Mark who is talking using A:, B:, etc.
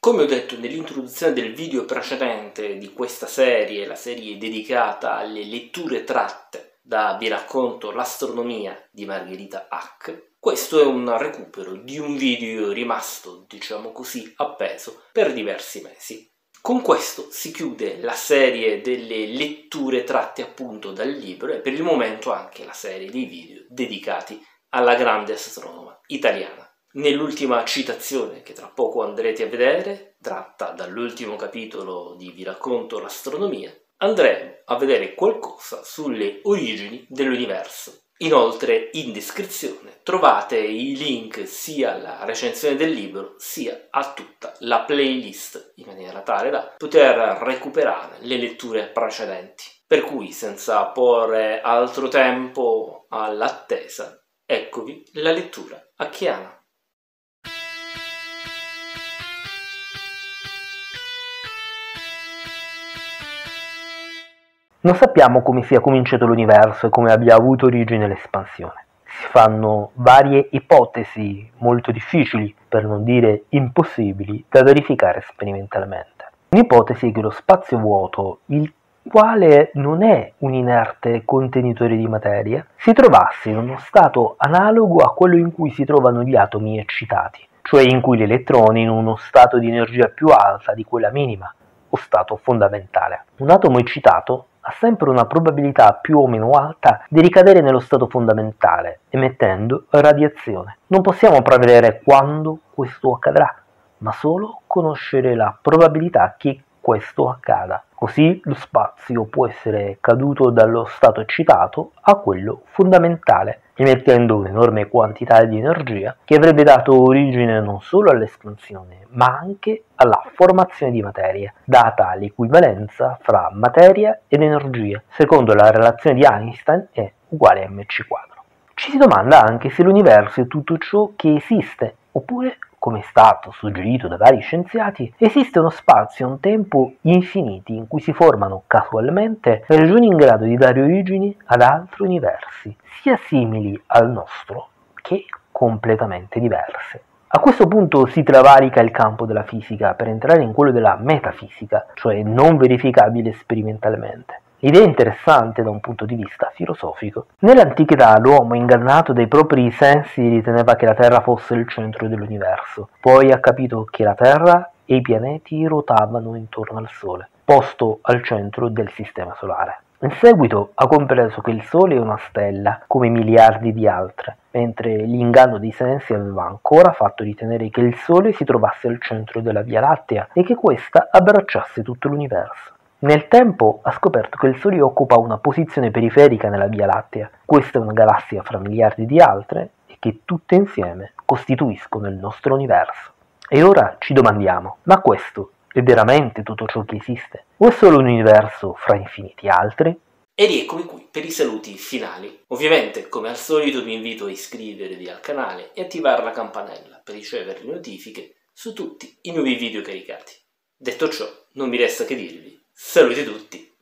A: Come ho detto nell'introduzione del video precedente di questa serie, la serie dedicata alle letture tratte da Vi racconto l'astronomia di Margherita Hack, questo è un recupero di un video rimasto, diciamo così, appeso per diversi mesi. Con questo si chiude la serie delle letture tratte appunto dal libro e per il momento anche la serie dei video dedicati alla grande astronoma italiana. Nell'ultima citazione, che tra poco andrete a vedere, tratta dall'ultimo capitolo di Vi racconto l'astronomia, andremo a vedere qualcosa sulle origini dell'universo. Inoltre in descrizione trovate i link sia alla recensione del libro sia a tutta la playlist, in maniera tale da poter recuperare le letture precedenti. Per cui, senza porre altro tempo all'attesa, eccovi la lettura hackiana.
B: Non sappiamo come sia cominciato l'universo e come abbia avuto origine l'espansione. Si fanno varie ipotesi molto difficili, per non dire impossibili, da verificare sperimentalmente. Un'ipotesi è che lo spazio vuoto, il quale non è un inerte contenitore di materia, si trovasse in uno stato analogo a quello in cui si trovano gli atomi eccitati, cioè in cui l'elettrone è in uno stato di energia più alta di quella minima, o stato fondamentale. Un atomo eccitato ha sempre una probabilità più o meno alta di ricadere nello stato fondamentale, emettendo radiazione. Non possiamo prevedere quando questo accadrà, ma solo conoscere la probabilità che questo accada. Così lo spazio può essere caduto dallo stato eccitato a quello fondamentale, emettendo un'enorme quantità di energia che avrebbe dato origine non solo all'espansione, ma anche alla formazione di materia, data l'equivalenza fra materia ed energia. Secondo la relazione di Einstein è uguale a mc². Ci si domanda anche se l'universo è tutto ciò che esiste, oppure, come è stato suggerito da vari scienziati, esiste uno spazio e un tempo infiniti in cui si formano casualmente regioni in grado di dare origine ad altri universi, sia simili al nostro che completamente diversi. A questo punto si travalica il campo della fisica per entrare in quello della metafisica, cioè non verificabile sperimentalmente. L'idea è interessante da un punto di vista filosofico. Nell'antichità l'uomo, ingannato dai propri sensi, riteneva che la Terra fosse il centro dell'universo. Poi ha capito che la Terra e i pianeti ruotavano intorno al Sole, posto al centro del Sistema Solare. In seguito ha compreso che il Sole è una stella, come miliardi di altre, mentre l'inganno dei sensi aveva ancora fatto ritenere che il Sole si trovasse al centro della Via Lattea e che questa abbracciasse tutto l'universo. Nel tempo ha scoperto che il Sole occupa una posizione periferica nella Via Lattea. Questa è una galassia fra miliardi di altre e che tutte insieme costituiscono il nostro universo. E ora ci domandiamo, ma questo è veramente tutto ciò che esiste? O è solo un universo fra infiniti altri?
A: E rieccomi qui per i saluti finali. Ovviamente, come al solito, vi invito a iscrivervi al canale e attivare la campanella per ricevere le notifiche su tutti i nuovi video caricati. Detto ciò, non mi resta che dirvi saluti a tutti